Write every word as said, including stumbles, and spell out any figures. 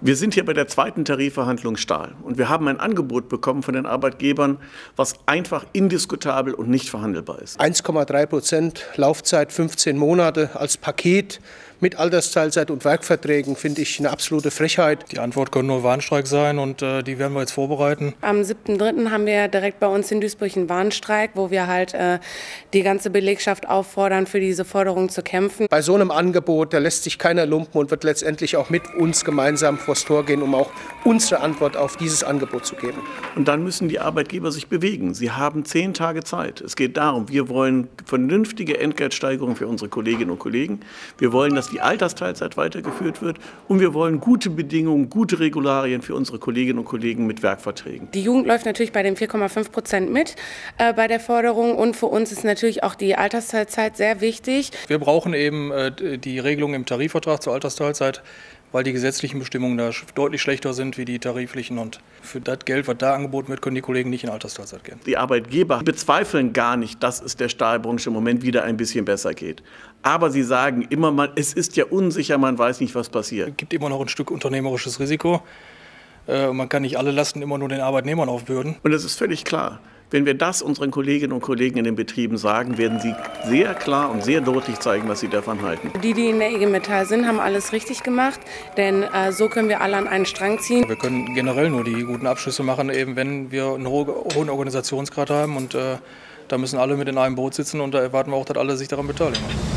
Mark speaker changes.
Speaker 1: Wir sind hier bei der zweiten Tarifverhandlung Stahl und wir haben ein Angebot bekommen von den Arbeitgebern, was einfach indiskutabel und nicht verhandelbar ist.
Speaker 2: eins Komma drei Prozent Laufzeit, fünfzehn Monate als Paket mit Altersteilzeit und Werkverträgen finde ich eine absolute Frechheit.
Speaker 3: Die Antwort kann nur Warnstreik sein und äh, die werden wir jetzt vorbereiten.
Speaker 4: Am siebten dritten haben wir direkt bei uns in Duisburg einen Warnstreik, wo wir halt äh, die ganze Belegschaft auffordern, für diese Forderung zu kämpfen.
Speaker 2: Bei so einem Angebot, da lässt sich keiner lumpen und wird letztendlich auch mit uns gemeinsam vors Tor gehen, um auch unsere Antwort auf dieses Angebot zu geben.
Speaker 1: Und dann müssen die Arbeitgeber sich bewegen. Sie haben zehn Tage Zeit. Es geht darum, wir wollen vernünftige Entgeltsteigerungen für unsere Kolleginnen und Kollegen. Wir wollen, dass die Altersteilzeit weitergeführt wird und wir wollen gute Bedingungen, gute Regularien für unsere Kolleginnen und Kollegen mit Werkverträgen.
Speaker 4: Die Jugend läuft natürlich bei den vier Komma fünf Prozent mit äh, bei der Forderung und für uns ist natürlich auch die Altersteilzeit sehr wichtig.
Speaker 3: Wir brauchen eben äh, die Regelung im Tarifvertrag zur Altersteilzeit, weil die gesetzlichen Bestimmungen da deutlich schlechter sind wie die tariflichen. Und für das Geld, was da angeboten wird, können die Kollegen nicht in Altersteilzeit gehen.
Speaker 1: Die Arbeitgeber bezweifeln gar nicht, dass es der Stahlbranche im Moment wieder ein bisschen besser geht. Aber sie sagen immer mal, es ist ja unsicher, man weiß nicht, was passiert.
Speaker 3: Es gibt immer noch ein Stück unternehmerisches Risiko. Äh, man kann nicht alle Lasten immer nur den Arbeitnehmern aufbürden.
Speaker 1: Und es ist völlig klar. Wenn wir das unseren Kolleginnen und Kollegen in den Betrieben sagen, werden sie sehr klar und sehr deutlich zeigen, was sie davon halten.
Speaker 4: Die, die in der I G Metall sind, haben alles richtig gemacht, denn äh, so können wir alle an einen Strang ziehen.
Speaker 3: Wir können generell nur die guten Abschlüsse machen, eben wenn wir einen hohen Organisationsgrad haben und äh, da müssen alle mit in einem Boot sitzen und da erwarten wir auch, dass alle sich daran beteiligen.